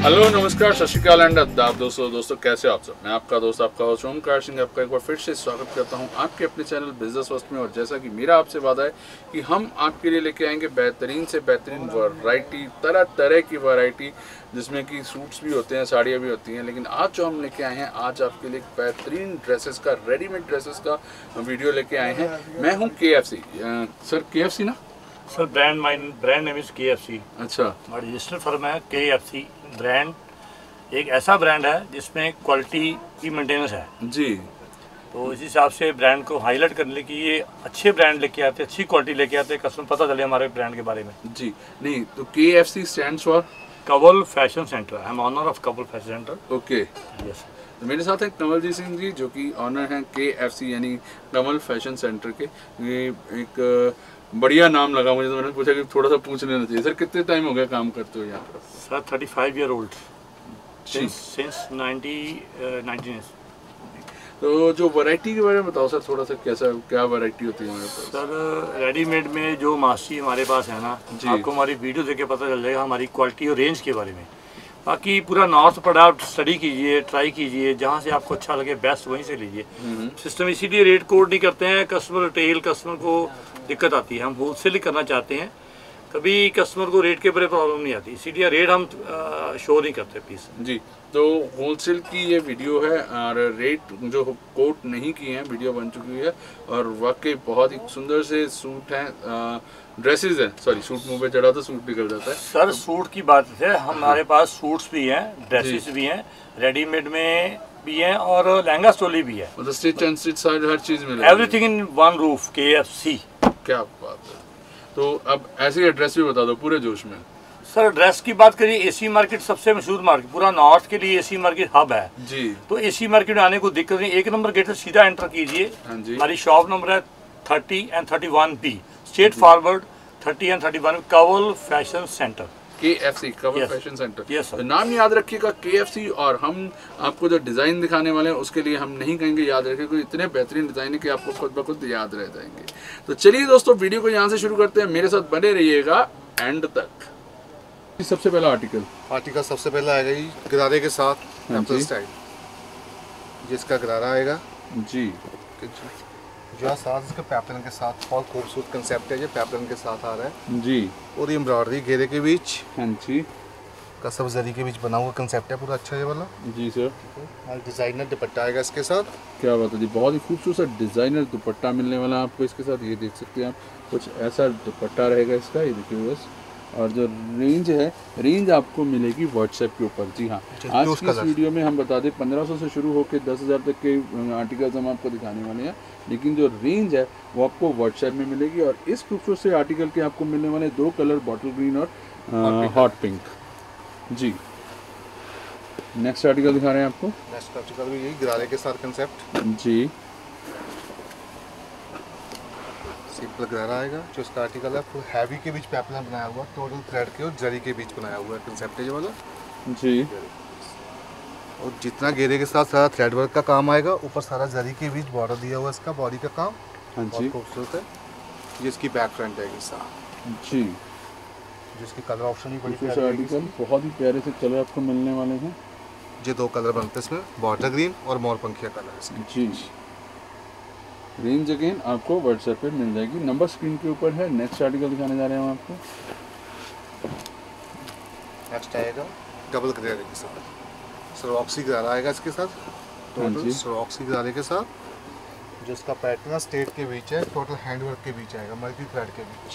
Hello नमस्कार सत श्री अकाल एंड आदाब दोस्तों कैसे हो आप सब। मैं आपका दोस्त आपका होस्ट ओमकार सिंह आपका एक बार फिर से स्वागत करता हूं आपके अपने चैनल बिजनेस फर्स्ट में। और जैसा कि मेरा आपसे वादा है कि हम आपके लिए लेके आएंगे बेहतरीन से बेहतरीन वैरायटी, तरह तरह की वैरायटी, जिसमें कि सूट्स भी होते हैं, साड़ियाँ भी होती हैं। लेकिन आज जो हम लेके आए हैं, आज आपके लिए बेहतरीन ड्रेसेस का, रेडीमेड ड्रेसेस का वीडियो लेके आए हैं। मैं हूँ KFC सर, KFC ना sir brand name is KFC। अच्छा, हमारा रजिस्टर्ड फर्म है KFC। ब्रांड एक ऐसा ब्रांड है जिसमें क्वालिटी की मेंटेनेंस है जी। तो इस हिसाब से ब्रांड को हाईलाइट करने की ये अच्छे ब्रांड लेके आते हैं, अच्छी क्वालिटी लेके आते हैं, कस्टमर पता चले हमारे ब्रांड के बारे में जी। नहीं तो KFC stands for Kanwal fashion centre. I am owner of Kanwal fashion centre. Okay, yes. तो मेरे साथ हैं कमलजीत सिंह जी, जो कि ऑनर हैं KFC यानी कमल फैशन सेंटर के। ये एक बढ़िया नाम लगा मुझे, तो मैंने पूछा कि थोड़ा सा पूछ लेना चाहिए। सर कितने टाइम हो गया काम करते हो यहाँ पर? सर 35 ईयर ओल्ड सिंस 19 तो जो वैरायटी के बारे में बताओ सर, थोड़ा सा कैसा क्या वैरायटी होती है हमारे पास? सर रेडीमेड में जो मासी हमारे पास है ना, आपको हमारी वीडियो देख के पता चल जाएगा हमारी क्वालिटी और रेंज के बारे में। बाकी पूरा नॉर्थ प्रोडक्ट स्टडी कीजिए, ट्राई कीजिए, जहाँ से आपको अच्छा लगे बेस्ट वहीं से लीजिए। सिस्टम इसीलिए रेट कोड नहीं करते हैं, कस्टमर रिटेल कस्टमर को दिक्कत आती है। हम होलसेल ही करना चाहते हैं, कभी कस्टमर को रेट के बारे प्रॉब्लम नहीं आती, इसीलिए रेट हम शो नहीं करते प्लीज जी। तो होलसेल की ये वीडियो है और रेट जो कोट नहीं किए हैं, वीडियो बन चुकी है। और वाकई बहुत ही सुंदर से सूट हैं, ड्रेसेस हैं, सॉरी सूट मुंह पे चढ़ा तो सूट निकल जाता है। सर सूट की बात है, हमारे पास सूट्स भी हैं, ड्रेसेस भी हैं, रेडीमेड में भी हैं और लहंगा स्टोली भी है। मतलब स्टिच एंड स्टिच साइड हर चीज मिलेगी, everything in one roof KFC। क्या बात है। तो अब ऐसे एड्रेस भी बता दो पूरे जोश में। सर ड्रेस की बात करिए, AC मार्केट सबसे मशहूर मार्केट, पूरा नॉर्थ के लिए AC मार्केट हब है जी। तो AC मार्केट में आने को दिक्कत नहीं, 1 नंबर गेट से सीधा एंटर कीजिए। हाँ जी। हमारी शॉप नंबर है 30 and 31B, straight forward 30 and 31 Kanwal fashion centre KFC Kanwal fashion centre. Yes तो नाम याद रखिएगा KFC। और हम आपको जो डिज़ाइन दिखाने वाले हैं उसके लिए हम नहीं कहेंगे याद रखें, क्योंकि इतने बेहतरीन डिज़ाइन है कि आपको खुद ब खुद याद रह जाएंगे। तो चलिए दोस्तों, वीडियो को यहाँ से शुरू करते हैं, मेरे साथ बने रहिएगा एंड तक। सबसे पहला आर्टिकल सबसे पहला आएगा जी गरारे के साथ एप्पल स्टाइल, जिसका गरारा आएगा जी, जो साथ इसके पैटर्न के साथ बहुत खूबसूरत कंसेप्ट है, ये पैटर्न के साथ आ रहा है जी। और ये एम्ब्रॉयडरी घेरे के बीच, हाँ जी, कसब जरी के बीच बना हुआ कंसेप्ट है पूरा अच्छा ये वाला जी सर। और डिजाइनर दुपट्टा आएगा इसके साथ। क्या बात है जी, बहुत ही खूबसूरत डिज़ाइनर दुपट्टा मिलने वाला है आपको इसके साथ। ये देख सकते हैं आप, कुछ ऐसा दुपट्टा रहेगा इसका, ये देखिए बस। और जो रेंज है, रेंज आपको मिलेगी व्हाट्सएप के ऊपर। जी हाँ, आज की इस वीडियो में हम बता दें 1500 से शुरू होकर 10,000 तक के आर्टिकल्स हम आपको दिखाने वाले हैं। लेकिन जो रेंज है वो आपको व्हाट्सएप में मिलेगी। और इस खूबसूरत से आर्टिकल के आपको मिलने वाले 2 कलर, बॉटल ग्रीन और हॉट पिंक जी। नेक्स्ट आर्टिकल दिखा रहे हैं आपको। नेक्स्ट आर्टिकल भी यही गरारे के साथ कंसेप्ट जी, सिंपल गरारा आएगा। जो इसका आर्टिकल है फुल हैवी के बीच पैटर्न बनाया हुआ, टोटल थ्रेड के और जरी के बीच बनाया हुआ है कंसेप्ट है ये वाला जी। और जितना घेरे के साथ सारा थ्रेड वर्क का काम आएगा, ऊपर सारा जरी के बीच बॉर्डर दिया हुआ है इसका, बॉडी का काम बहुत खूबसूरत है। ये इसकी बैक फ्रंट है जी, जिसकी कलर ऑप्शन भी बड़ी प्यारी आर्टिकल, बहुत ही प्यारे से कलर आपको मिलने वाले हैं। ये 2 कलर बनते हैं इसमें, बॉर्डर ग्रीन और मोर पंखिया कलर इसकी जी। रेंज अगेन आपको व्हाट्सएप पे मिल जाएगी, नंबर स्क्रीन के ऊपर है। नेक्स्ट आर्टिकल दिखाने जा रहे हैं हम आपको। नेक्स्ट आएगा डबल गरारे के साथ, सरॉक्सी गरारा आएगा इसके साथ, टोटल सरॉक्सी गरारे के साथ। जो इसका पैटर्न स्टेट के बीच है, टोटल हैंडवर्क के बीच आएगा, मल्टी थ्रेड के बीच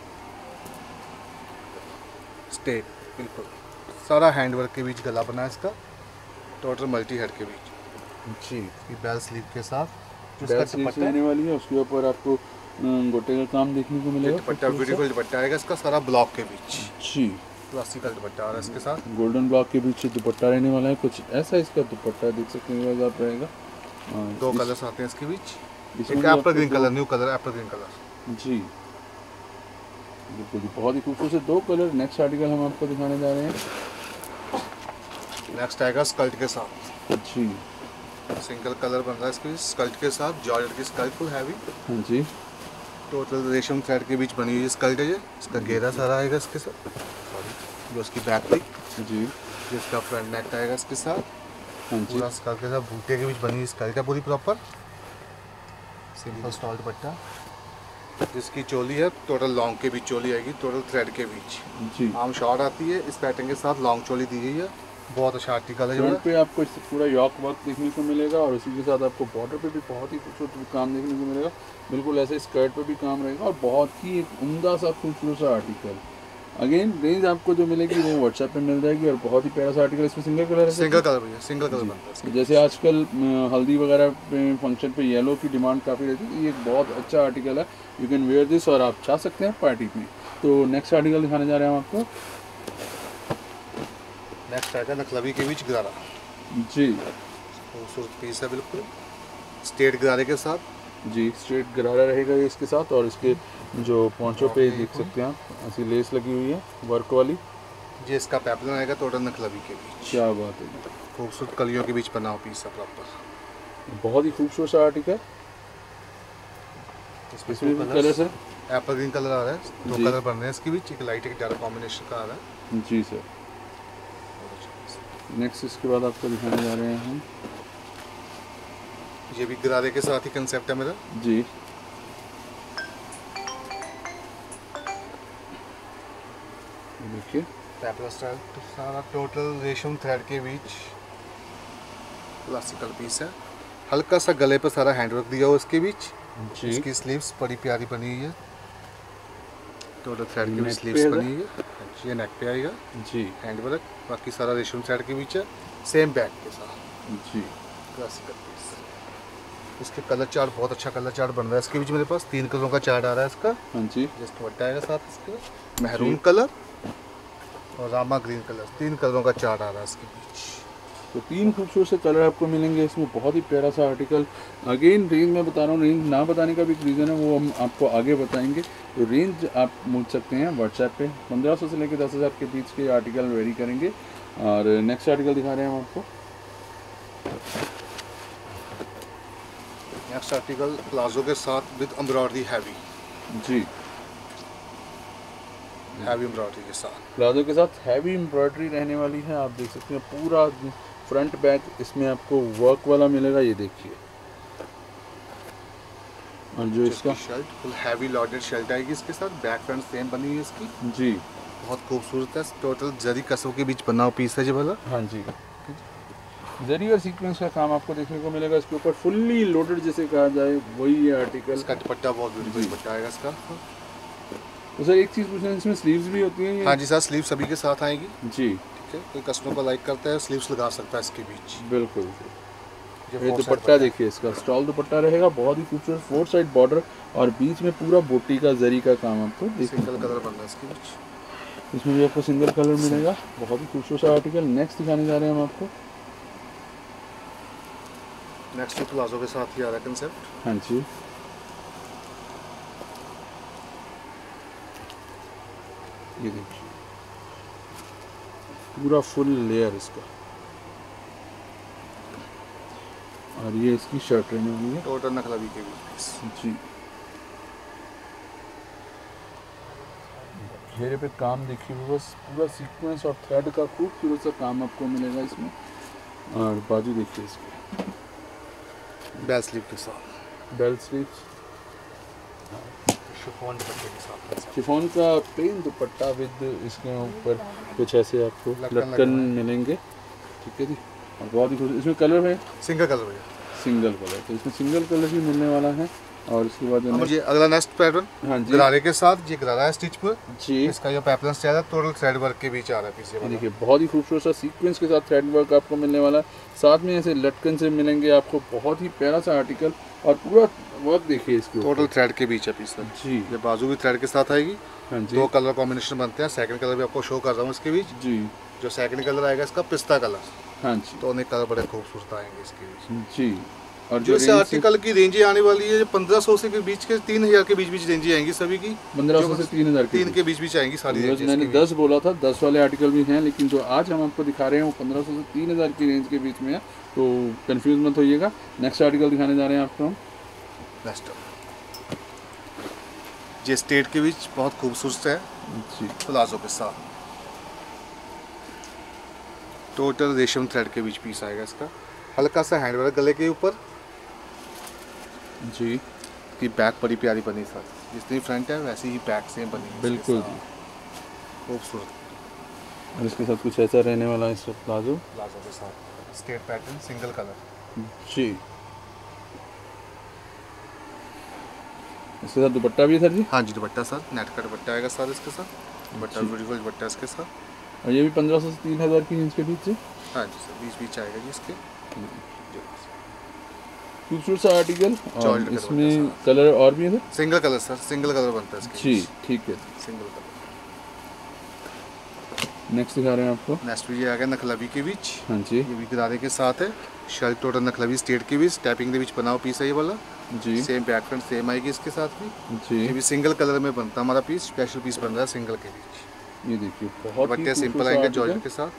स्टेट, बिल्कुल सारा हैंडवर्क के बीच गला बना है इसका, टोटल मल्टी हेड के बीच जी। बेल स्लीव के साथ आने वाली है, उसके ऊपर आपको गोटे का काम देखने को मिलेगा। दुपट्टा ब्यूटीफुल दुपट्टा आएगा इसका, सारा ब्लॉक के बीच जी, क्लासिकल दुपट्टा आ रहा है इसके साथ, गोल्डन ब्लॉक के बीच दुपट्टा रहने वाला है। कुछ ऐसा इसका दुपट्टा देख सकते हैं आप रहेगा। 2 कलर्स आते हैं इसके बीच, एक apple green colour, new colour apple green colour जी, बिल्कुल बहुत ही खूबसूरत 2 कलर। नेक्स्ट आर्टिकल हम आपको दिखाने जा रहे हैं। नेक्स्ट आएगा स्कर्ट के साथ जी, सिंगल कलर बन रहा है इसके स्कर्ट के साथ, जॉर्जेट की स्कर्ट फुल हैवी हाँ जी, टोटल रेशम थ्रेड के बीच बनी हुई स्कर्ट है ये। इसका घेरा सारा आएगा इसके साथ, जो इसकी बैक थी जी। जिसका फ्रंट नेक आएगा इसके साथ, हाँ जी, पूरा स्कर्ट के साथ बूटे के बीच बनी स्कर्ट है पूरी प्रॉपर, सिंपल स्टॉल दुपट्टा, जिसकी चोली है टोटल लॉन्ग के बीच चोली आएगी, टोटल थ्रेड के बीच जी। आम शॉर्ट आती है, इस पैटर्न के साथ लॉन्ग चोली दी गई है, बहुत अच्छा आर्टिकल है जो फ्रंट है। पे आपको इस पूरा यॉक वर्क देखने को मिलेगा और उसी के साथ आपको बॉर्डर पे भी बहुत ही खूबसूरत काम देखने को मिलेगा, बिल्कुल ऐसे स्कर्ट पे भी काम रहेगा और बहुत ही एक उम्दा सा खूबसूरत सा आर्टिकल। अगेन रेंज आपको जो मिलेगी वो व्हाट्सएप पे मिल जाएगी और बहुत ही प्यारा सा आर्टिकल, इसमें सिंगल कलर है, सिंगल कलर भैया, सिंगल कलर बनता है इसका। जैसे आजकल हल्दी वगैरह पे फंक्शन पे येलो की डिमांड काफ़ी रहती है, ये एक बहुत अच्छा आर्टिकल है, यू कैन वेयर दिस और आप चाह सकते हैं पार्टी में। तो नेक्स्ट आर्टिकल दिखाने जा रहे हैं हम आपको। नेक्स्ट आएगा नकलवी के बीच गरारा, जी खूबसूरत पीस है बिल्कुल, स्ट्रेट गरारे के साथ, जी, स्ट्रेट गरारा रहेगा ये इसके साथ और इसके जो पोंचों पे देख सकते हैं आप ऐसी लेस लगी हुई है वर्क वाली। ये इसका पैपलन आएगा टोटल नकलवी के बीच, क्या बात है, खूबसूरत कलियों के बीच बना हुआ पीस है प्रॉपर, बहुत ही खूबसूरत सा आर्टिकल। इसमें भी colour sir, apple green colour आ रहा है, दो जी। कलर बन रहे हैं इसके बीच, एक लाइट एक डार्क कॉम्बिनेशन का आ रहा है। जी सर। नेक्स्ट इसके बाद आपको दिखाने जा रहे हैं हम, ये भी गरारे के साथ ही कंसेप्ट है मेरा, जी देखिए पैपल स्टाइल तो सारा टोटल रेशम थ्रेड के बीच क्लासिकल पीस है, हल्का सा गले पर सारा हैंडवर्क दिया हुआ इसके बीच, जी, इसकी स्लीव्स बड़ी प्यारी बनी हुई है, टोटल थ्रेड की भी नेक स्लीव्स पे बनी हुई है, ये नेक पे आएगा जी हैंडवर्क, बाकी सारा रेशम थ्रेड के बीच है, सेम बैक के साथ जी, क्लासिकल पीस। इसके कलर चार्ट बहुत अच्छा कलर चार्ट बन रहा है इसके बीच, मेरे पास 3 कलरों का चार्ट आ रहा है इसका, हाँ जी, जस्ट दुपट्टा आएगा साथ इसके, महरून कलर और रामा ग्रीन कलर, 3 कलरों का चार्ट आ रहा है इसके बीच। तो 3 खूबसूरत से कलर आपको मिलेंगे इसमें, बहुत ही प्यारा सा आर्टिकल। अगेन रेंज मैं बता रहा हूँ, रेंज ना बताने का भी एक रीज़न है, वो हम आपको आगे बताएंगे। तो रेंज आप पूछ सकते हैं व्हाट्सएप पे, 1500 से लेकर 10,000 के बीच के आर्टिकल वेरी करेंगे। और नेक्स्ट आर्टिकल दिखा रहे हैं हम आपको। नेक्स्ट आर्टिकल प्लाजो के साथ विद एम्ब्रॉयडरी हैवी, जी, हैवी एम्ब्रॉयडरी के साथ, प्लाजो के साथ हैवी एम्ब्रॉयडरी रहने वाली है, आप देख सकते हैं पूरा फ्रंट बैक इसमें आपको वर्क वाला मिलेगा, ये देखिए। और जो इसका shirt full heavy loaded shirt आएगी इसके साथ, बैक फ्रंट सेम बनी हुई है इसकी, जी, बहुत खूबसूरत है, टोटल जरी कसों के बीच बना हुआ पीस है जी वाला, हाँ जी, जरी और सीक्वेंस का काम आपको देखने को मिलेगा इसके ऊपर, फुल्ली लोडेड जिसे कहा जाए वही ये आर्टिकल। इसका दुपट्टा बहुत ब्यूटीफुल दुपट्टा आएगा इसका। तो सर एक चीज़ पूछना है, इसमें स्लीव्स भी होती हैं? हाँ जी सर, स्लीव सभी के साथ आएगी, जी, ठीक है, कोई कस्टमर को लाइक करता है स्लीव्स लगा सकता है इसके बीच। बिल्कुल। ये फोर साइड दुपट्टा देखिए, इसका स्टॉल दुपट्टा रहेगा, बहुत ही खूबसूरत 4 साइड बॉर्डर और बीच में पूरा बोटी का जरी का काम आपको देखिए। सिंगल कलर बन रहा है इसके बीच, इसमें भी आपको सिंगल कलर मिलेगा, बहुत ही खूबसूरत आर्टिकल। नेक्स्ट दिखाने जा रहे हैं हम आपको। नेक्स्ट भी प्लाजो के साथ ही आ रहा है कंसेप्ट, हाँ जी, ये देखिए पूरा फुल लेयर इसका, और ये इसकी शर्ट रहने वाली है, टोटल नकलवी के बीच पीस। जी। घेरे पे काम देखिए, बस पूरा सीक्वेंस और थ्रेड का खूबसूरत सा काम आपको मिलेगा इसमें। और बाजू देखिए इसके, बेल स्लीव के साथ, बेल स्लीव्स, शिफॉन दुपट्टे के साथ, शिफॉन का प्लेन दुपट्टा विद इसके ऊपर कुछ ऐसे आपको लटकन लटकन लगा है। मिलेंगे, ठीक है जी। और बहुत ही खूबसूरत, इसमें कलर है सिंगल कलर भैया। सिंगल कलर, तो इसमें सिंगल कलर ही मिलने वाला है। और उसके बाद जो मुझे अगला नेक्स्ट पैटर्न, हाँ जी, गरारे के साथ, ये गरारा है स्टिच पर, जी, इसका जो पैटर्न स्टाइल है टोटल थ्रेड वर्क के बीच आ रहा है पीछे ये वाला। देखिए बहुत ही खूबसूरत सा सीक्वेंस के साथ थ्रेड वर्क आपको मिलने वाला है, साथ में ऐसे लटकन से मिलेंगे आपको, बहुत ही प्यारा सा आर्टिकल। और पूरा वर्क देखिए इसके ऊपर, टोटल थ्रेड के बीच है पीस, जी, ये बाजू भी थ्रेड के साथ आएगी, हाँ जी, 2 कलर कॉम्बिनेशन बनते हैं, सेकंड कलर भी आपको शो कर रहा हूँ इसके बीच। जी, जो सेकंड कलर आएगा इसका पिस्ता कलर, हाँ जी, दोनों कलर बड़े खूबसूरत आएंगे इसके बीच। जी। और जो इस range आर्टिकल की रेंज आने वाली है, जो 1500 से के बीच के 3000 के बीच बीच रेंज आएंगी सभी की, 1500 से 3000 3 के बीच बीच आएंगी सारी रेंज। मैंने 10 बोला था, 10 वाले आर्टिकल भी हैं, लेकिन जो आज हम आपको दिखा रहे हैं वो 1500 से 3000 की रेंज के बीच में है, तो कंफ्यूज मत होइएगा। नेक्स्ट आर्टिकल दिखाने जा रहे हैं आपको हम। नेक्स्ट ये स्टेट के बीच बहुत खूबसूरत है, जी, प्लाजो के साथ, टोटल रेशम थ्रेड के बीच पीस आएगा इसका, हल्का सा हैंड वर्क गले के ऊपर जी। की बैक बड़ी प्यारी बनी सर, जितनी फ्रंट है वैसी ही बैक सेम बनी है बिल्कुल जी। खूबसूरत। और इसके साथ कुछ ऐसा रहने वाला है इस प्लाजो के साथ स्टेट पैटर्न सिंगल कलर जी। इसके साथ दुपट्टा भी है सर जी? हाँ जी, दुपट्टा सर नेट का दुपट्टा आएगा सर इसके साथ, दुपट्टा ब्यूटीफुल दुपट्टा इसके साथ। और ये भी 1500 से 3000 की रेंज के बीच से? हाँ जी सर, बीच आएगा जी इसके। खूबसूरत सा आर्टिकल, और इसमें कलर और भी है sir? Single colour sir, single colour बनता है इसके जी, ठीक है। Single colour. नेक्स्ट दिखा रहे हैं आपको। नेक्स्ट भी आ गया नखलवी के बीच। हाँ जी। ये भी गरारे के साथ है, शर्ट टोटल नखलवी स्टेट के बीच, टैपिंग के बीच बनाओ पीस है ये वाला जी। सेम बैक फ्रंट सेम आएगी इसके साथ भी जी। ये भी सिंगल कलर में बनता है हमारा पीस, स्पेशल पीस बन रहा है सिंगल के बीच। ये देखिए बहुत ही बट्टे सिंपल आएंगे जॉर्जेट के साथ।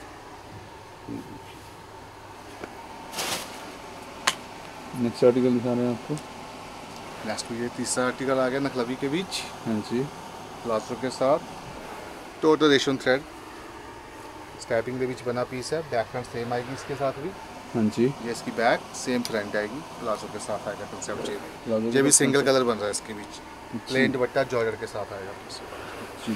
नेक्स्ट आर्टिकल दिखा रहे हैं आपको। नेक्स्ट भी ये तीसरा आर्टिकल आ गया नखलवी के बीच, हाँ जी। प्लाजो के साथ, टोटल रेशम थ्रेड स्टैपिंग के बीच बना पीस है, बैक फ्रंट सेम आएगी इसके साथ भी। हाँ जी। ये इसकी बैक सेम फ्रंट आएगी, प्लाजो के साथ आएगा कंसेप्ट। ये भी सिंगल कलर बन रहा है इसके बीच, प्लेन दुपट्टा जॉर्जेट के साथ आएगा जी।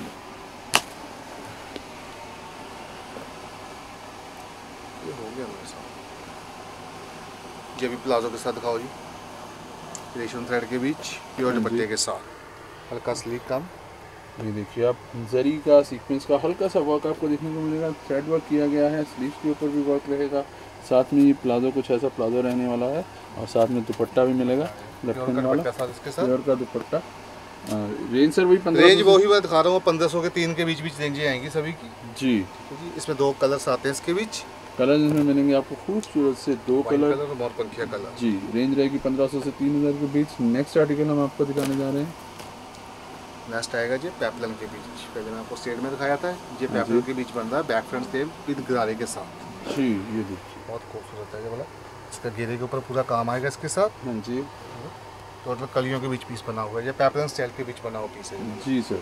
ये हो गया मेरे साथ। ये भी प्लाजो के साथ दिखाओ जी, रेशम थ्रेड के बीच प्योर दुपट्टे के साथ, हल्का स्लीक कम। ये देखिए आप जरी का सीक्वेंस का हल्का सा वर्क आपको देखने को मिलेगा, थ्रेड वर्क किया गया है, स्लीव्स के ऊपर भी वर्क रहेगा, साथ में ये प्लाजो कुछ ऐसा प्लाजो रहने वाला है, और साथ में दुपट्टा भी मिलेगा लटकन वाला प्योर का दुपट्टा। रेंज सर वही 1500 रेंज वही मैं दिखा रहा हूँ, 1500 के 3 के बीच रेंजें आएंगी सभी की जी। इसमें 2 कलर्स आते हैं इसके बीच, कलर इसमें मिलेंगे आपको खूबसूरत से 2 कलर और मोरपंखिया कलर जी। रेंज रहेगी 1500 से 3000 के बीच। नेक्स्ट आर्टिकल हम आपको दिखाने जा रहे हैं। नेक्स्ट आएगा जी पेपलन के बीच, पहले मैं आपको स्टेट में दिखाया था, ये पेपलन के बीच बन रहा है, बैक फ्रंट सेम विद गरारे के साथ जी। ये देखिए बहुत खूबसूरत है ये वाला, इसका घेरे के ऊपर पूरा काम आएगा इसके साथ। हाँ जी। टोटल कलियों के बीच पीस बना हुआ है, ये पेपलन स्टाइल के बीच बना हुआ पीस है जी सर।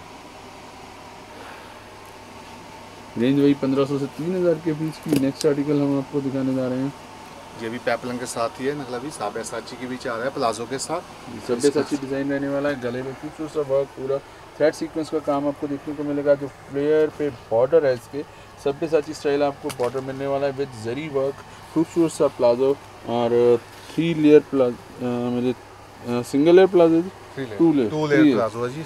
रेंज वही 1500 से 3000 के बीच की। नेक्स्ट आर्टिकल हम आपको दिखाने जा रहे हैं। ये भी पेपलन के साथ ही है, मतलब साबेसाची के बीच आ रहा है प्लाजो के साथ। साबेसाची डिज़ाइन रहने वाला है, गले में खूबसूरत सा वर्क, पूरा थ्रेड सीक्वेंस का काम आपको देखने को मिलेगा। जो फ्लेयर पे बॉर्डर है इसके साबेसाची स्टाइल आपको बॉर्डर मिलने वाला है विद जरी वर्क, खूबसूरत सा प्लाजो, और 3 लेयर प्लाजो, मेरे single layer palazzo, 2 layer palazzo है जी।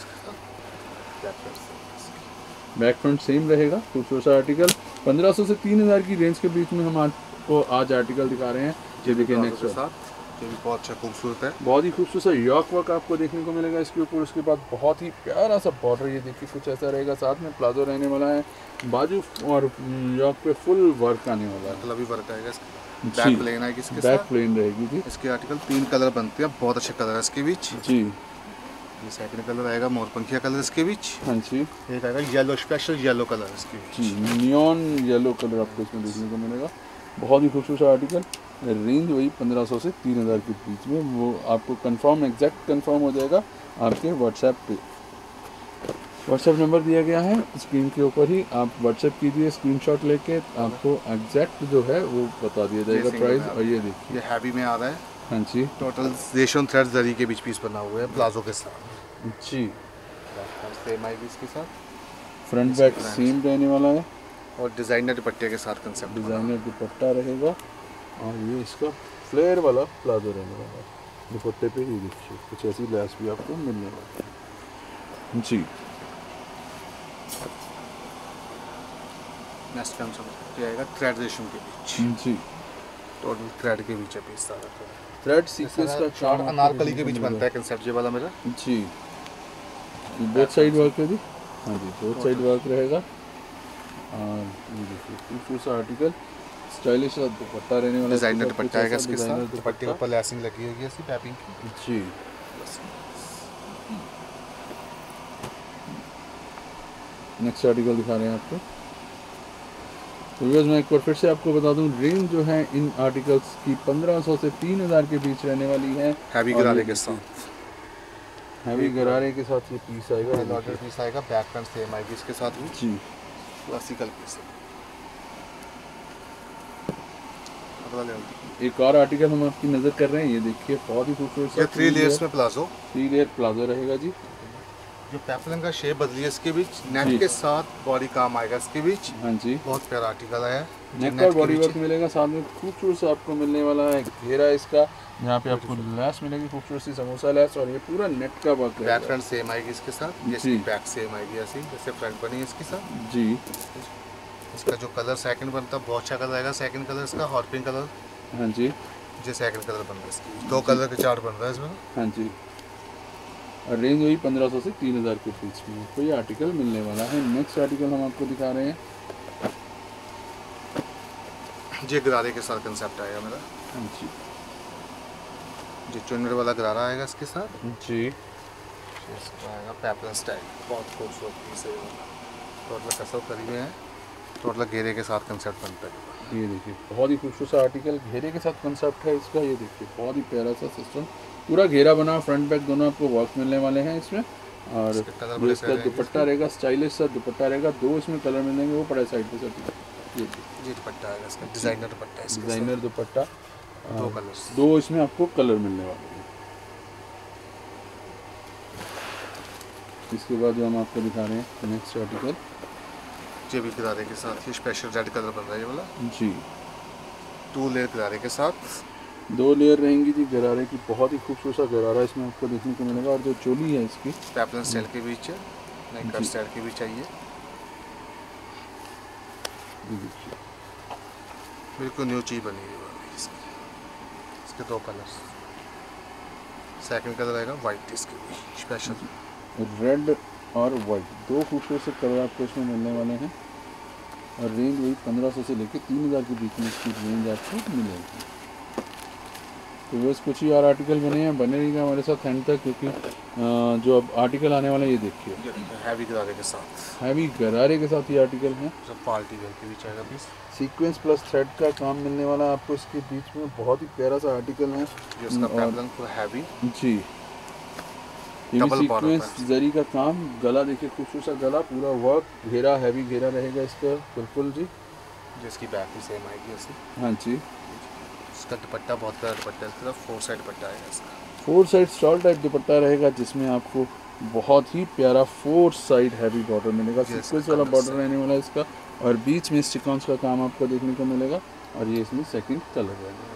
बैक फ्रंट सेम रहेगा। खूबसूरत सा आर्टिकल 1500 से 3000 की रेंज के बीच में हम आपको आज आर्टिकल दिखा रहे हैं। ये देखिए नेक्स्ट ये भी बहुत अच्छा खूबसूरत है, बहुत ही खूबसूरत सा यॉक वर्क आपको देखने को मिलेगा इसके ऊपर। उसके बाद बहुत ही प्यारा सा बॉर्डर, ये देखिए कुछ ऐसा रहेगा, साथ में प्लाजो रहने वाला है, बाजू और यॉक पे फुल वर्क आने वाला है, मतलब भी वर्क आएगा इसका। बैक प्लेन आएगी इसके साथ, बैक प्लेन रहेगी जी। इसके आर्टिकल 3 कलर बनते हैं, बहुत अच्छे कलर है इसके बीच जी। ये सेकंड कलर आएगा मोरपंखिया कलर इसके बीच। हाँ जी। एक आएगा येलो, स्पेशल येलो कलर इसके बीच जी, नियॉन येलो कलर आपको इसमें देखने को मिलेगा। बहुत ही खूबसूरत आर्टिकल। रेंज वही 1500 से 3000 के बीच में, वो आपको कंफर्म एग्जैक्ट कंफर्म हो जाएगा आपके व्हाट्सएप पे। व्हाट्सएप नंबर दिया गया है स्क्रीन के ऊपर ही, आप व्हाट्सएप कीजिए, स्क्रीनशॉट लेके आपको एग्जैक्ट जो है वो बता दिया जाएगा प्राइस। और ये देखिए ये हैवी में आ रहा है। हाँ जी। टोटल रेशम थ्रेड जरी के बीच पीस बना हुआ है प्लाजो के साथ जी। सेम आएगी इसके साथ, फ्रंट बैक सेम रहने वाला है, और डिज़ाइनर दुपट्टे के साथ कंसेप्ट डिज़ाइनर दुपट्टा रहेगा। और ये इसका फ्लेयर वाला प्लाजो रहने वाला है। दुपट्टे पे ही देखिए कुछ ऐसी लैस भी आपको मिलने वाली है जी। नेक्स्ट कंसेप्ट आएगा थ्रेड रेशम के बीच जी। टोटल थ्रेड के बीच है पीस सारा थ्रेड सीक्वेंस का शॉर्ट अनारकली के बीच बनता है कंसेप्ट ये वाला मेरा जी। बोथ साइड वर्क है जी। हाँ जी, बोथ साइड वर्क रहेगा। और ये देखिए खूबसूरत सा आर्टिकल, स्टाइलिश सा दुपट्टा रहने वाला, डिजाइनर दुपट्टा आएगा इसके साथ, दुपट्टे के ऊपर लैसिंग लगी होगी ऐसी पैपिंग की जी। नेक्स्ट आर्टिकल दिखा रहे हैं आपको। तो व्यूअर्स मैं एक बार फिर से आपको बता दूं, रेंज जो है इन आर्टिकल्स की 1500 से 3000 के बीच रहने वाली है। हैवी गरारे के साथ, हैवी गरारे के साथ ये पीस आएगा, लॉर्डर पीस आएगा, बैक फ्रंट सेम आएगी इसके साथ भी जी। क्लासिकल पीस है। कपड़ा ले। एक और आर्टिकल हम आपकी नज़र कर रहे हैं, ये देखिए बहुत ही खूबसूरत ये 3 लेयर्स में प्लाजो, 3 लेयर प्लाजो रहेगा जी। जो पेपलन का शेप बदली है इसके बीच, नेक के साथ बॉडी काम आएगा इसके बीच। हाँ जी, बहुत प्यारा आर्टिकल है। नेक और बॉडी वर्क मिलेगा, साथ में खूबसूरत सा आपको मिलने वाला है घेरा इसका, यहाँ पे आपको लैस मिलेगी खूबसूरत सी समोसा लैस, और ये पूरा नेट का वर्क है। बैक फ्रंट सेम आएगी इसके साथ, ये इसकी बैक सेम आएगी ऐसी जैसे फ्रंट बनी है इसके साथ जी। इसका जो कलर सेकंड बनता है बहुत अच्छा कलर आएगा। सेकंड कलर इसका हॉट पिंक कलर, हाँ जी, जो सेकंड कलर बन रहा है इसकी 2 कलर के चार्ट बन रहा है इसमें। हाँ जी, और रेंज वही 1500 से 3000 के बीच में आपको ये आर्टिकल मिलने वाला है। नेक्स्ट आर्टिकल हम आपको दिखा रहे हैं, ये गरारे के साथ कंसेप्ट आएगा मेरा। हाँ जी, जो चुनर वाला गरारा आएगा इसके साथ जी, इसका आएगा पेपलन स्टाइल, बहुत खूबसूरत पीस है। टोटल कसर करीबे हैं, टोटल घेरे के साथ कंसेप्ट बनता है। ये देखिए बहुत ही खूबसूरत सा आर्टिकल घेरे के साथ कंसेप्ट है इसका। ये देखिए बहुत ही प्यारा सा सिस्टम, पूरा घेरा बना, फ्रंट बैक दोनों आपको वर्क मिलने वाले हैं इसमें। और जो इसका दुपट्टा रहेगा स्टाइलिश सा दुपट्टा रहेगा, 2 इसमें कलर मिलेंगे, वो पड़ा साइड पे साइड। ये दुपट्टा आएगा इसका, डिजाइनर दुपट्टा है, डिजाइनर दुपट्टा, 2 कलर्स, 2 इसमें आपको कलर मिलने वाले हैं। इसके बाद जो हम आपको दिखा रहे हैं नेक्स्ट आर्टिकल, ये भी गरारे के साथ ही स्पेशल रेड कलर बन रहा है ये वाला जी। 2 लेयर गरारे के साथ, 2 लेयर रहेंगी जी गरारे की। बहुत ही खूबसूरत सा गरारा इसमें आपको देखने को मिलेगा। और जो चोली है इसकी पेपलन स्टाइल के बीच है, नहीं कट स्टाइल के बीच चाहिए। बिल्कुल न्यू चीज बनी हुई है इसके 2 कलर्स। सेकंड कलर आएगा वाइट, इसके भी स्पेशल रेड और वाइट, 2 खूबसूरत से कलर आपको इसमें मिलने वाले हैं। और रेंज वही 1500 से लेकर 3000 के बीच में इसकी रेंज आपको मिलेगी। तो बस कुछ ही और आर्टिकल बने हैं, बने रहेगा हमारे साथ एंड तक, क्योंकि जो अब आर्टिकल आने वाले हैं ये देखिए हैवी गरारे के साथ, हैवी गरारे के साथ ये आर्टिकल हैं। सब पार्टी वेयर के बीच आएगा पीस। सीक्वेंस प्लस थ्रेड का काम मिलने वाला है आपको इसके बीच में। बहुत ही प्यारा सा आर्टिकल है इसका पेपलन फुल हैवी जी। ये भी सीक्वेंस जरी का काम, गला देखिए खूबसूरत सा गला, पूरा वर्क, घेरा हैवी घेरा रहेगा इसका बिल्कुल जी। जिसकी बैक भी सेम आएगी ऐसी। हाँ जी, इसका दुपट्टा बहुत प्यारा दुपट्टा है, इसका 4 साइड दुपट्टा आएगा इसका। 4 साइड स्टॉल टाइप दुपट्टा रहेगा, जिसमें आपको बहुत ही प्यारा 4 साइड हैवी बॉर्डर मिलेगा। सीक्वेंस वाला बॉर्डर रहने वाला है इसका, और बीच में स्टिकॉन्स का काम आपको देखने को मिलेगा। और ये इसमें सेकंड कलर रहेगा।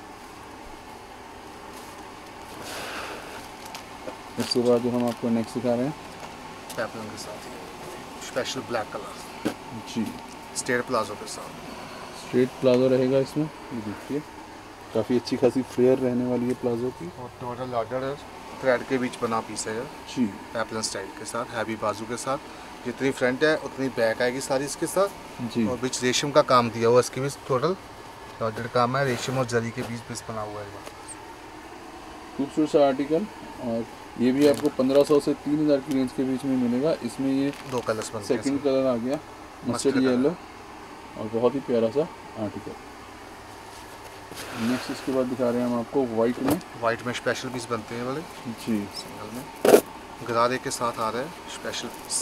इसके बाद जो हम आपको नेक्स्ट दिखा रहे हैं पेपलन के साथ स्पेशल ब्लैक कलर जी, स्ट्रेट प्लाजो के साथ। स्ट्रेट प्लाजो रहेगा इसमें, ये देखिए काफ़ी अच्छी खासी फ्लेयर रहने वाली है प्लाजो की। और टोटल ऑर्डर थ्रेड के बीच बना पीस है जी, पेपलन स्टाइल के साथ, हैवी बाजू के साथ। जितनी फ्रंट है उतनी बैक आएगी सारी इसके साथ जी। और बीच रेशम का काम दिया हुआ इसके बीच, टोटल ऑर्डर काम है, रेशम और जरी के बीच पीस बना हुआ है। खूबसूरत सा आर्टिकल, और ये भी आपको 1500 से 3000 की रेंज के बीच में मिलेगा। इसमें ये 2 कलर्स बनते हैं, सेकंड कलर आ गया मस्टर्ड येलो, और बहुत ही प्यारा सा आर्टिकल। नेक्स्ट इसके बाद दिखा रहे हैं हम आपको वाइट में स्पेशल पीस बनते हैं वाले जी, सिंगल में गरारे के साथ आ रहा है स्पेशल पीस।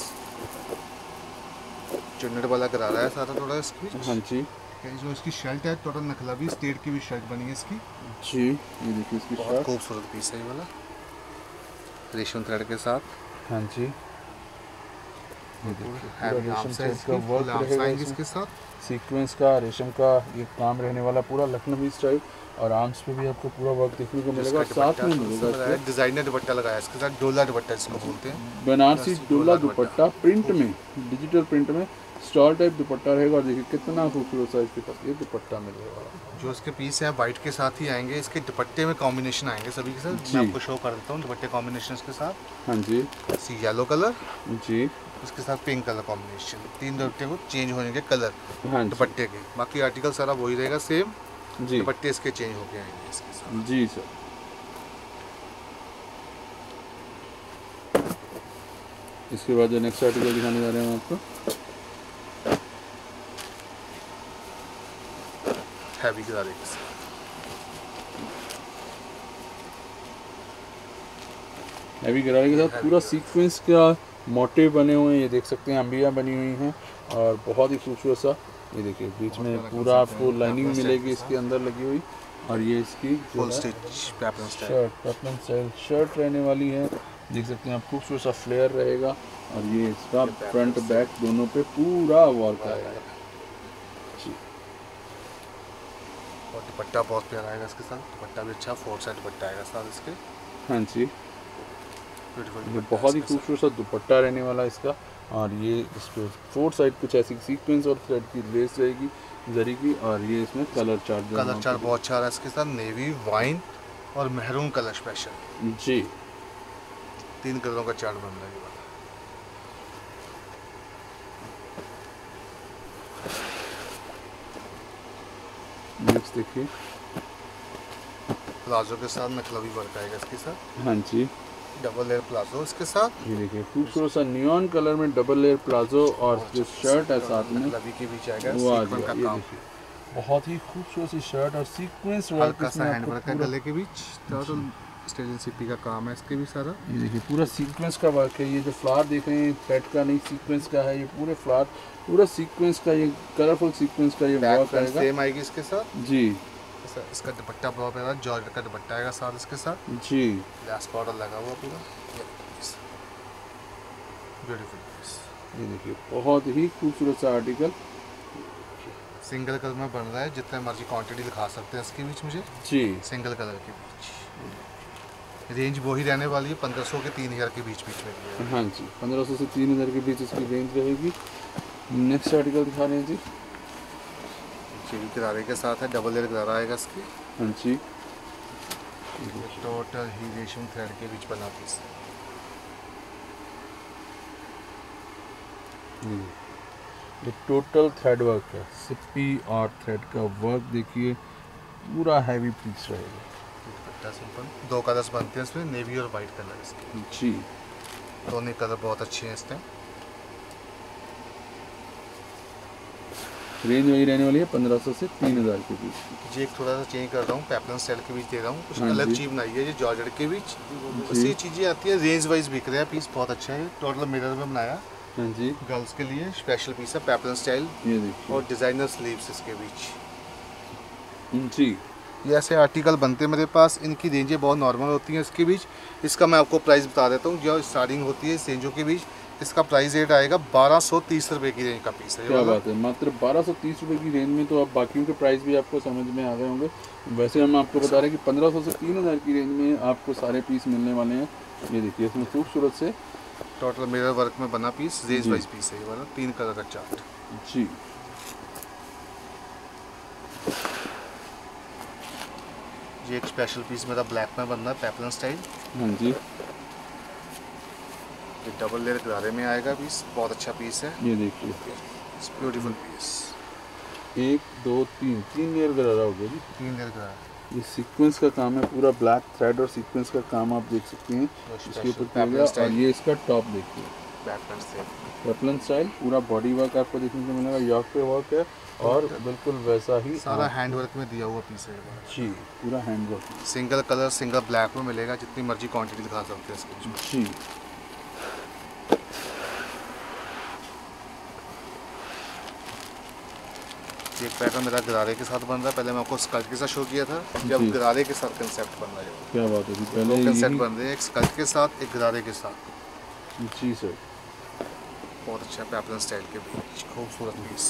चुन्नट वाला गरारा है सारा थोड़ा इसकी। हाँ जी, जो इसकी शर्ट है टोटल नखला भी स्टेट की भी शर्ट बनी है इसकी जी। ये देखिए इसकी बहुत शर्ट, खूबसूरत पीस है ये वाला, रेशम थ्रेड के साथ। हाँ जी, ये हैवी आर्म साइज का वर्क रहेगा इसके साथ, सीक्वेंस का, रेशम का ये काम रहने वाला, पूरा लखनवी स्टाइल। और आर्म्स पे भी आपको पूरा वर्क देखने को मिलेगा। साथ में मिलेगा डिजाइनर दुपट्टा लगाया इसके साथ, डोला दुपट्टा जिसको बोलते हैं, बनारसी डोला दुपट्टा प्रिंट में, डिजिटल प्रिंट में स्टॉल टाइप दुपट्टा रहेगा। और देखिए कितना खूबसूरत साइज के पास ये दुपट्टा मिलेगा। जो इसके पीस हैं वाइट के साथ ही आएंगे, इसके दुपट्टे में कॉम्बिनेशन आएंगे सभी के साथ। मैं आपको शो कर देता हूँ दुपट्टे कॉम्बिनेशन के साथ। हाँ जी, सी येलो कलर जी, इसके साथ पिंक कलर कॉम्बिनेशन, 3 दुपट्टे को चेंज होने के कलर हाँ दुपट्टे के, बाकी आर्टिकल सारा वही रहेगा सेम, जी, दुपट्टे इसके चेंज होके आएंगे इसके साथ। जी सर। इसके बाद जो नेक्स्ट आर्टिकल दिखाने जा रहे हैं हम आपको, हैवी गरारे के साथ। हैवी गरारे के साथ पूरा सीक्वेंस का मोटिव बने हुए हैं, ये देख सकते हैं, अंबिया बनी हुई हैं और बहुत ही खूबसूरत सा ये देखिए बीच में पूरा आपको लाइनिंग मिलेगी इसके अंदर लगी हुई, और ये इसकी full stitch peplum style shirt, peplum style shirt रहने वाली है। देख सकते हैं आप, खूबसूरत सा फ्लेयर रहेगा, और ये इसका फ्रंट बैक दोनों पे पूरा वर्क आएगा जी। और दुपट्टा बहुत प्यारा आएगा इसके साथ, दुपट्टा भी अच्छा 4 साइड दुपट्टा आएगा साथ इसके। हाँ जी, ये बहुत ही खूबसूरत सा दुपट्टा रहने वाला है इसका, और ये इस पर 4 साइड कुछ ऐसी सीक्वेंस और थ्रेड की लेस रहेगी जरी की, और ये इसमें कलर चार्ट बहुत अच्छा आ रहा है इसके साथ, नेवी, वाइन और मेहरून कलर स्पेशल जी। 3 कलरों का चार्ट बन रहा है। नेक्स्ट देखिए, प्लाजो के साथ नकलवी वर्क आएगा इसके साथ। हाँ जी, डबल लेयर प्लाजो इसके साथ। ये देखिए खूबसूरत सा नियॉन कलर में डबल लेयर प्लाजो, और जो शर्ट है साथ में नकलवी के बीच आएगा वो आ सीक्वेंस गया। का ये काम, देखिए बहुत ही खूबसूरत सी शर्ट और सीक्वेंस वर्क हल्का सा इसमें हैंड आपको वर्क है पूरा। गले के बीच, टोटल स्टेजन सीपी का काम है इसके भी सारा। ये देखिए पूरा सीक्वेंस का वर्क है, ये जो फ्लावर देख रहे हैं थ्रेड का नहीं सीक्वेंस का है, ये पूरे फ्लावर पूरा सीक्वेंस का, ये कलरफुल सीक्वेंस का ये वर्क आएगा। सेम आएगी इसके साथ जी। इसका दुपट्टा बहुत प्यारा जॉर्जेट का दुपट्टा आएगा साथ इसके साथ जी, ग्लास पाउडर लगा हुआ पूरा, ब्यूटीफुल पीस। ये देखिए बहुत ही खूबसूरत सा आर्टिकल सिंगल कलर में बन रहा है, जितने मर्जी क्वांटिटी दिखा सकते हैं इसके बीच मुझे, जी। सिंगल कलर के बीच। रेंज वही रहने वाली है 1500 के 3000 के बीच बीच में। हाँ जी, 1500 से 3000 के बीच इसकी रेंज रहेगी। नेक्स्ट आर्टिकल दिखा रहे हैं जी। चेवी गरारे के साथ है, डबल लेयर गरारा आएगा इसकी। हाँ जी, टोटल ही रेशम थ्रेड के बीच बना पीस। ये टोटल थ्रेड वर्क है, सिप्पी और थ्रेड का वर्क देखिए, पूरा हैवी पीस रहेगा। दुपट्टा सिंपल, 2 कलर्स बनते हैं इसमें, नेवी और वाइट कलर इसके। जी, दोनों कलर बहुत अच्छे हैं इस टाइम। रेंज वही रहने वाली है 1500 से 3000 के बीच। जी एक थोड़ा सा चेंज कर रहा हूँ, पेपलन स्टाइल के बीच दे रहा हूँ, कुछ हाँ अलग जी। चीज बनाई है, ये जॉर्जेट के बीच उसी चीज़ें आती है, रेंज वाइज बिक रहा है पीस, बहुत अच्छा है। टोटल मिरर में बनाया, हाँ जी, गर्ल्स के लिए स्पेशल पीस है, पेपलन स्टाइल ये देखिए। और डिज़ाइनर स्लीव्स इसके बीच। जी, ये ऐसे आर्टिकल बनते हैं मेरे पास, इनकी रेंजें बहुत नॉर्मल होती हैं इसके बीच। इसका मैं आपको प्राइस बता देता हूँ, जो स्टार्टिंग होती है इस रेंजों के बीच, इसका प्राइस रेट आएगा 1230 रुपये की रेंज का पीस है। क्या बात है, मात्र 1230 रुपये की रेंज में। तो अब बाकियों के प्राइस भी आपको समझ में आ गए होंगे। वैसे हम आपको बता रहे हैं कि 1500 से 3000 की रेंज में आपको सारे पीस मिलने वाले हैं। ये देखिए इसमें खूबसूरत से टोटल मिरर वर्क में बना पीस, रेंज जी। वाइज पीस है ये वाला, 3 कलर का चार्ट। जी, ये एक स्पेशल पीस मेरा ब्लैक में बन रहा है, पेपलन स्टाइल। हाँ जी, ये डबल लेयर गरारे में आएगा पीस, बहुत अच्छा पीस है, ये देखिए ब्यूटीफुल पीस। 1 2 3 3 लेयर गरारा हो गया जी। 3 लेयर गरारा, ये सीक्वेंस का काम है, पूरा ब्लैक थ्रेड और सीक्वेंस का काम आप देख सकते हैं इसके ऊपर किया गया। और ये इसका टॉप देखिए, पेपलन स्टाइल। पेपलन स्टाइल, पूरा बॉडी वर्क आपको देखने को मिलेगा, यॉक पे वर्क है और बिल्कुल वैसा ही सारा हैंड वर्क में दिया हुआ पीस है ये वाला। जी, पूरा hand work. Single colour single black में मिलेगा, जितनी मर्जी क्वांटिटी दिखा सकते हैं इसके। जी, एक पैटर्न मेरा गरारे के साथ बन रहा है, पहले मैं आपको स्कर्ट के साथ शो किया था, जब जी। गरारे के साथ कंसेप्ट बन रहा है। क्या बात है जी, दो पहले कंसेप्ट यही। बन रहे हैं, एक स्कर्ट के साथ, एक गरारे के साथ। जी सर, बहुत अच्छा पेपलन स्टाइल के बीच, खूबसूरत पीस।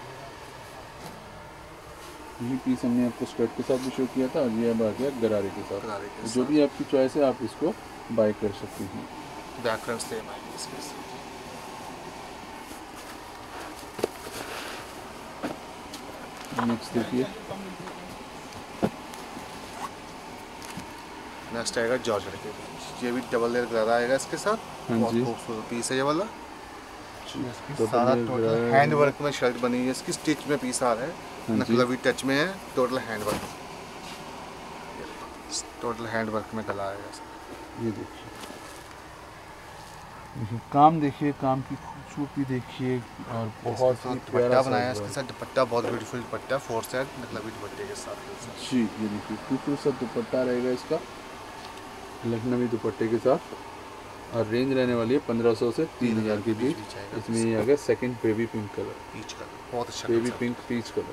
यही पीस हमने आपको स्कर्ट के साथ भी शो किया था, और ये अब आ गया गरारे के साथ। गरारे के जो साथ भी आपकी चॉइस है आप इसको बाय कर सकते हैं। बैकग्राउंड सेम आएगी इसके साथ। नेक्स्ट देखिए, नेक्स्ट आएगा जॉर्जेट के बीच, ये भी डबल लेयर गरारा आएगा इसके साथ। हाँ बहुत जी। खूबसूरत पीस है ये वाला। डबल सारा layer total gharara hand work में शर्ट बनी है इसकी, स्टिच में पीस आ रहा है, हाँ जी। नकलवी टच में है, total hand work. Total hand work में गला आएगा इसका। ये देखिए, काम देखिए, काम की खूबसूरती देखिए, और बहुत ही दुपट्टा प्यारा बनाया है सा इसके साथ, दुपट्टा बहुत ब्यूटीफुल दुपट्टा, 4 साइड नकलवी दुपट्टे के साथ। जी, ये देखिए खूबसूरत सा दुपट्टा रहेगा इसका, लखनवी दुपट्टे के साथ। और रेंज रहने वाली है 1500 से 3000 के बीच। आएगा। इसमें ये आ गया second baby pink colour, peach colour बहुत अच्छा baby pink peach colour.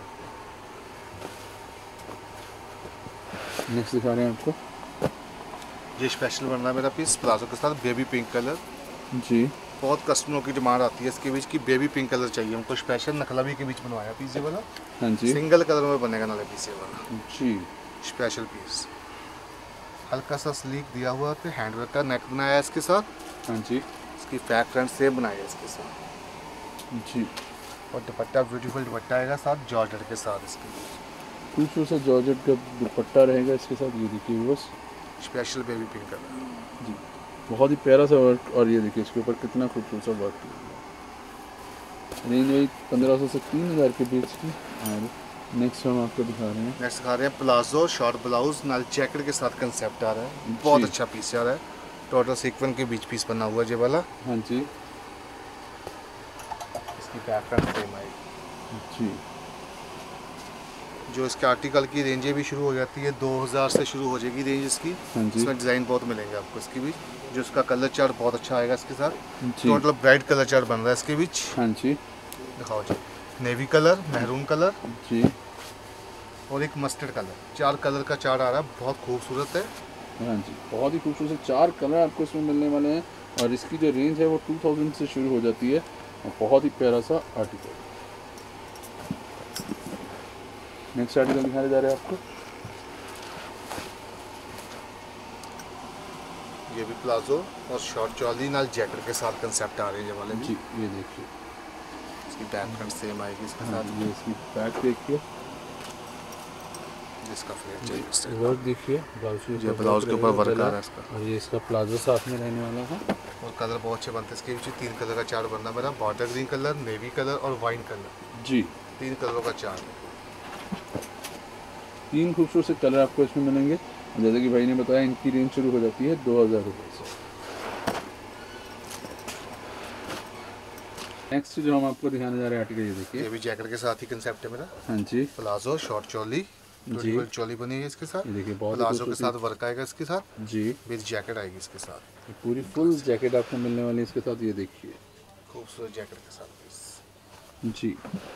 Next दिखा रहे हैं आपको, ये स्पेशल बन रहा है मेरा पीस प्लाजो के साथ बेबी पिंक कलर। जी बहुत कस्टमरों की डिमांड आती है इसके बीच की बेबी पिंक कलर चाहिए हमको, स्पेशल नखलवी के बीच बनवाया पीस ये वाला। हाँ जी सिंगल कलर में बनेगा नाले पीस ये वाला जी। स्पेशल पीस, हल्का सा स्लीक दिया हुआ है, हैंडवर्क का नेक बनाया है इसके साथ। हाँ जी इसकी बैक फ्रंट सेम बनाई है इसके साथ जी। और दुपट्टा ब्यूटीफुल दुपट्टा आएगा साथ जॉर्जेट के साथ। इसके खूबसूरत सा जॉर्जेट का दुपट्टा रहेगा इसके साथ। ये देखिए बस स्पेशल बेबी पिंक कलर जी, बहुत ही प्यारा सा वर्क। और ये देखिए इसके ऊपर कितना खूबसूरत सा वर्क किया हुआ है। रेंज वही 1500 से 3000 के बीच की। और नेक्स्ट हम आपको दिखा रहे हैं, नेक्स्ट दिखा रहे हैं प्लाजो शॉर्ट ब्लाउज नाल जैकेट के साथ कंसेप्ट आ रहा है, बहुत अच्छा पीस आ रहा है। टोटल सीक्वेंस के बीच पीस बना हुआ है ये वाला। हाँ जी इसकी बैक फ्रंट सेम आएगी जी। जो इसके आर्टिकल की रेंजें भी शुरू हो जाती है 2000 से शुरू हो जाएगी रेंज इसकी। हाँ जी इसमें डिज़ाइन बहुत मिलेंगे आपको इसके बीच। जो इसका कलर चार्ट बहुत अच्छा आएगा इसके साथ। जी टोटल ब्राइट कलर चार्ट बन रहा है इसके बीच। हाँ जी दिखाओ जी, नेवी कलर, महरून कलर जी। और एक मस्टर्ड कलर, 4 कलर का चार्ट आ रहा है, बहुत खूबसूरत है। हाँ जी, बहुत ही खूबसूरत 4 कलर आपको इसमें मिलने वाले हैं। और इसकी जो रेंज है वो 2000 से शुरू हो जाती है। और बहुत ही प्यारा सा आर्टिकल। नेक्स्ट आर्टिकल दिखाने जा रहे हैं आपको, ये भी प्लाजो और शॉर्ट चौली नाल जैकेट के साथ कंसेप्ट आ रहे हैं ये वाले जी। भी। ये देखिए, इसकी बैक फ्रंट सेम आएगी इसके हाँ साथ। ये इसकी बैक देखिए, इसका फ्लेयर चाहिए इस टाइप। वर्क देखिए, ये ब्लाउज के ऊपर वर्क आ रहा है इसका। और ये इसका प्लाजो साथ में रहने वाला है। और कलर बहुत अच्छे बनते हैं इसके बीच। 3 कलर का चार्ट बनना मेरा, border green colour, navy colour और वाइन कलर, जी 3 कलरों का चार्ट है। 3 खूबसूरत से कलर आपको इसमें मिलेंगे। जैसे कि भाई ने बताया, इनकी रेंज शुरू हो जाती है 2000 रुपये से। नेक्स्ट जो हम आपको दिखाने जा रहे हैं आर्टिकल, ये देखिए, ये भी जैकेट के साथ ही कंसेप्ट है मेरा। हाँ जी प्लाजो शॉर्ट चोली, जी। चोली बनी है इसके साथ। ये देखिए, बहुत प्लाजो के खूबसूरत साथ वर्क आएगा इसके साथ, जी। विद जैकेट आएगी इसके साथ। ये पूरी फुल जैकेट आपको मिलने वाली है इसके साथ। ये देखिए खूबसूरत जैकेट के साथ पीस। जी।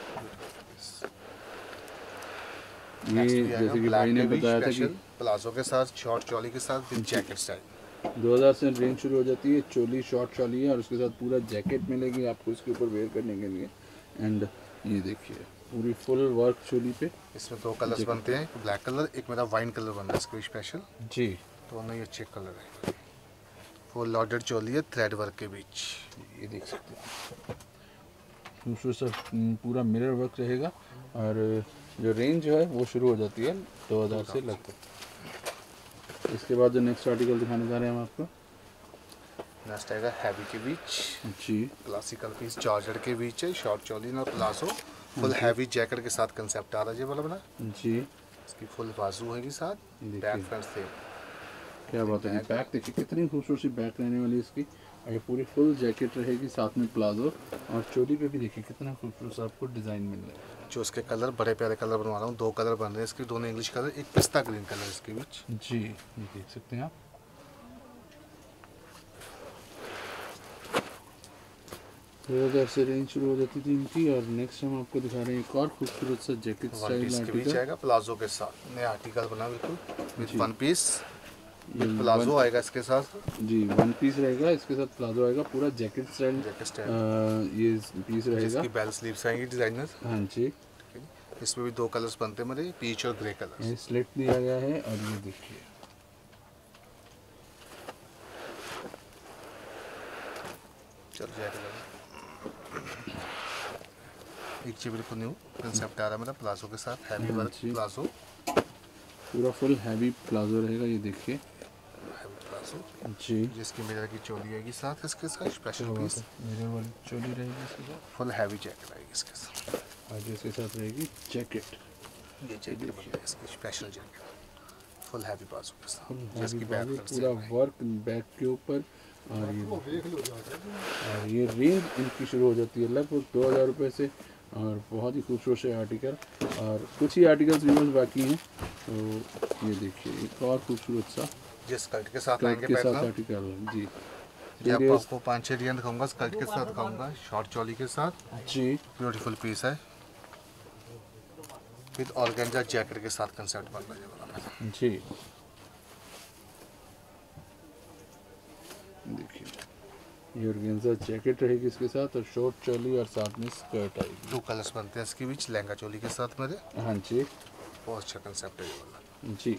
ये जैसे कि भाई ने बताया था कि प्लाजो के साथ शॉर्ट चोली के साथ विद जैकेट स्टाइल। 2000 से रेंज शुरू हो जाती है। चोली शॉर्ट चोली है और उसके साथ पूरा जैकेट मिलेगी आपको इसके ऊपर वेयर करने के लिए। एंड ये देखिए, पूरी फुल वर्क चोली पे। इसमें 2 कलर्स बनते हैं, एक ब्लैक कलर, एक मेरा वाइन कलर बन रहा है इसको स्पेशल। जी दोनों ही अच्छे कलर है। फुल लॉडेड चोली है थ्रेड वर्क के बीच। ये देख सकते हैं, खूबसूरत सा पूरा मिरर वर्क रहेगा। और जो रेंज है वो शुरू हो जाती है 2000 से लगभग। इसके बाद जो नेक्स्ट आर्टिकल दिखाने जा रहे हैं हम आपको, नेक्स्ट आएगा हैवी के बीच। जी क्लासिकल पीस जॉर्जेट के बीच है, शॉर्ट चोली और प्लाजो। फुल हैवी जैकेट के साथ कंसेप्ट आ रहा है ये वाला बना। जी। इसकी फुल बाजू है साथ, देखिए। बैक फ्रंट से। क्या बात है, बैक देखिए कितनी खूबसूरत सी बैक रहने वाली है इसकी। और ये पूरी फुल जैकेट रहेगी, साथ में प्लाजो। और चोली पे भी देखिए कितना खूबसूरत सा आपको डिज़ाइन मिल रहा है। जो इसके कलर बड़े प्यारे कलर बनवा रहा हूँ, 2 कलर बन रहे हैं इसके, दोनों इंग्लिश कलर, एक पिस्ता ग्रीन कलर इसके बीच। जी ये देख सकते हैं आप। 2000 से रेंज शुरू हो जाती थी इनकी। और नेक्स्ट हम आपको दिखा रहे हैं एक और खूबसूरत सा जैकेट वन स्टाइल पीस के बीच आर्टिकल। आएगा प्लाजो के साथ। नया आर्टिकल बना बिल्कुल विद वन पीस। ये प्लाजो आएगा इसके साथ। जी 1 पीस रहेगा, इसके साथ प्लाजो आएगा, पूरा जैकेट स्टाइल जैकेट स्टाइल। ये पीस रहेगा। इसकी बेल स्लीव्स आएंगी डिजाइनर। हाँ जी, इसमें भी 2 कलर्स बनते हैं मेरे, पीच और ग्रे कलर। ये स्लिट दिया गया है। और ये देखिए, चल जाएगा। एक चीज बिल्कुल न्यू कंसेप्ट आ रहा है मेरा प्लाजो के साथ, हैवी वर्क जी। प्लाजो। पूरा फुल हैवी प्लाजो रहेगा। ये देखिए हैवी प्लाजो जी, जिसकी मिरर की चोली आएगी साथ इसके साथ, स्पेशल क्या पीस। बात है, मेरे वाली चोली रहेगी इसके साथ। फुल हैवी जैकेट आएगी इसके साथ। और जिसके साथ रहेगी जैकेट। ये जैकेट बन है इसकी special jacket, full heavy palazzo के साथ, हैवी जिसकी बैक बाजू, फ्रंट पूरा से वर्क बैक के ऊपर। और ये रेंज इनकी शुरू हो जाती है लगभग 2000 रुपये से। और बहुत ही खूबसूरत से आर्टिकल। और कुछ ही आर्टिकल्स व्यूअर्स बाकी हैं। तो ये देखिए एक और खूबसूरत सा जिस स्कर्ट के साथ स्कर्ट आएंगे के साथ पैटर्न। आर्टिकल। जी आपको 5-6 डिजाइन दिखाऊंगा, स्कर्ट के साथ दिखाऊंगा, शॉर्ट चोली के साथ जी। ब्यूटीफुल पीस है विद ऑर्गेन्जा जैकेट के साथ कंसेप्ट बन रहा है जी। देखिए ये ऑर्गेन्जा जैकेट रहेगी इसके साथ और शॉर्ट चोली और साथ में स्कर्ट आएगी। 2 कलर्स बनते हैं इसके बीच, लहंगा चोली के साथ मेरे। हाँ जी। बहुत अच्छा कंसेप्ट है ये वाला जी।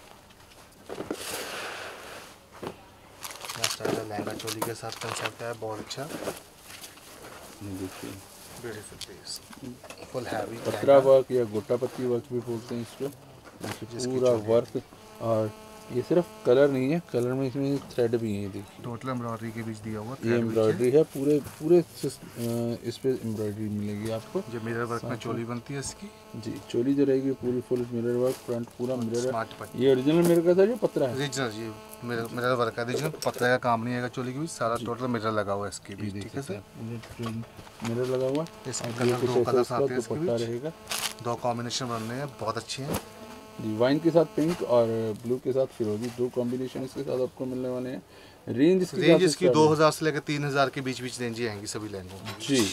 लहंगा चोली के साथ कंसेप्ट है, बहुत अच्छा। देखिए ब्यूटीफुल पीस, फुल हैवी पत्रा वर्क या गोटा पत्ती वर्क भी बोलते हैं इसको। पूरा वर्क, और ये सिर्फ कलर नहीं है, कलर में इसमें थ्रेड भी है। देखिए टोटल एम्ब्रॉयडरी के बीच दिया हुआ, ये एम्ब्रॉयडरी है, पूरे इस पे एम्ब्रॉयडरी मिलेगी आपको। जो मिरर वर्क में चोली बनती है इसकी जी। चोली जो रहेगी पूरी फुल मिरर वर्क, फ्रंट पूरा मिरर। स्मार्ट ये ओरिजिनल मिरर का था जो पत्रा है? ओरिजिनल जी, मिरर वर्क है। ओरिजिनल पत्रा का काम नहीं है चोली के बीच, सारा टोटल मिरर लगा हुआ है इसके बीच। ठीक है सर, मिरर लगा हुआ। इसके कलर 2 कलर्स आते हैं इसके बीच, रहेगा। 2 कॉम्बिनेशन बन रहे हैं, बहुत अच्छे हैं जी। वाइन के साथ पिंक और ब्लू के साथ फिरोजी, 2 कॉम्बिनेशन इसके साथ आपको मिलने वाले हैं। रेंज इसकी 2000 से लेकर 3000 के बीच रेंज आएंगी सभी लहंगों की। जी।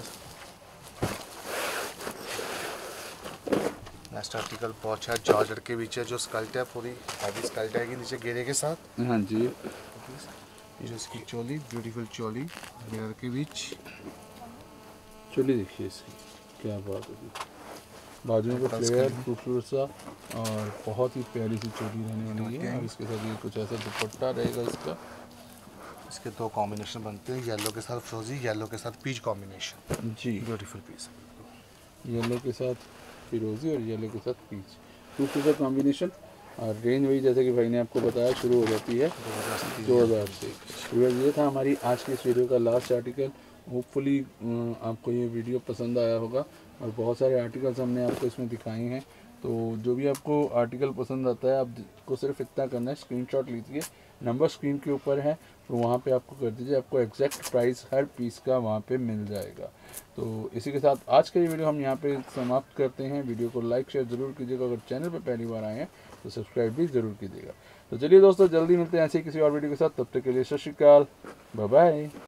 नेक्स्ट आर्टिकल बहुत अच्छा जॉर्जेट के बीच है, जो स्कर्ट है पूरी हैवी स्कर्ट आएगी नीचे घेरे के साथ। हाँ जी। जो इसकी चोली, ब्यूटीफुल चोली मिरर के बीच। चोली देखिए इसकी, क्या बात है। बाजू में फ्लेयर खूबसूरत सा और बहुत ही प्यारी सी चोली रहने वाली है। और इसके साथ ये कुछ ऐसा दुपट्टा रहेगा इसका। इसके 2 कॉम्बिनेशन बनते हैं, येलो के साथ फ्रोजी, येलो के साथ पीच कॉम्बिनेशन। जी। ब्यूटीफुल पीस, येलो के साथ फिरोजी और येलो के साथ पीच, खूबसूरत कॉम्बिनेशन। और रेंज वही जैसे कि भाई ने आपको बताया शुरू हो जाती है 2000 से। ये था हमारी आज की इस वीडियो का लास्ट आर्टिकल। होपफुली आपको ये वीडियो पसंद आया होगा और बहुत सारे आर्टिकल्स हमने आपको इसमें दिखाए हैं। तो जो भी आपको आर्टिकल पसंद आता है आपको सिर्फ इतना करना है, स्क्रीनशॉट लीजिए, नंबर स्क्रीन के ऊपर है तो वहाँ पे आपको कर दीजिए, आपको एग्जैक्ट प्राइस हर पीस का वहाँ पे मिल जाएगा। तो इसी के साथ आज का ये वीडियो हम यहाँ पे समाप्त करते हैं। वीडियो को लाइक शेयर ज़रूर कीजिएगा, अगर चैनल पे पहली बार आए हैं तो सब्सक्राइब भी ज़रूर कीजिएगा। तो चलिए दोस्तों, जल्दी मिलते हैं ऐसे ही किसी और वीडियो के साथ, तब तक के लिए सत श्री अकाल, बाय बाय।